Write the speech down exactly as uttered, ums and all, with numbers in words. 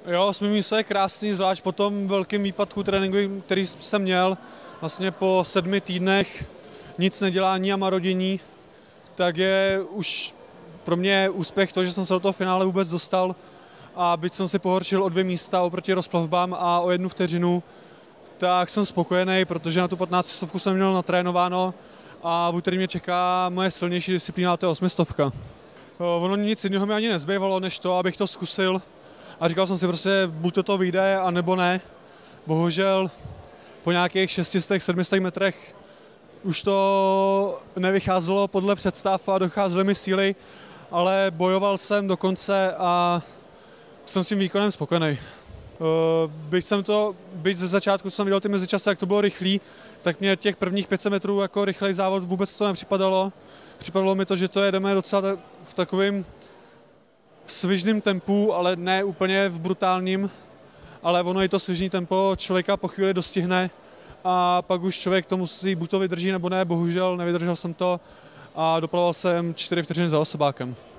Jo, osmé místo je krásný, zvlášť po tom velkém výpadku tréninku, který jsem měl. Vlastně po sedmi týdnech nic nedělání a marodění, tak je už pro mě úspěch to, že jsem se do toho finále vůbec dostal. A byť jsem si pohoršil o dvě místa oproti rozplavbám a o jednu vteřinu, tak jsem spokojený, protože na tu patnáctistovku jsem měl natrénováno a v úterý mě čeká moje silnější disciplína, to je osmistovka. Ono nic jiného mi ani nezbývalo, než to, abych to zkusil. A říkal jsem si prostě, buď to to vyjde, anebo ne. Bohužel po nějakých šestistech, sedmistech metrech už to nevycházelo podle představ a docházely mi síly, ale bojoval jsem do konce a jsem s tím výkonem spokojený. Byť jsem to, byť ze začátku, co jsem viděl ty mezičasy, jak to bylo rychlý, tak mě těch prvních pět set metrů jako rychlej závod vůbec to nepřipadalo. Připadalo mi to, že to jedeme docela v takovém svižném tempu, ale ne úplně v brutálním, ale ono i to svižný tempo člověka po chvíli dostihne a pak už člověk to musí, buď to vydrží nebo ne, bohužel nevydržel jsem to a doplaval jsem čtyři vteřiny za osobákem.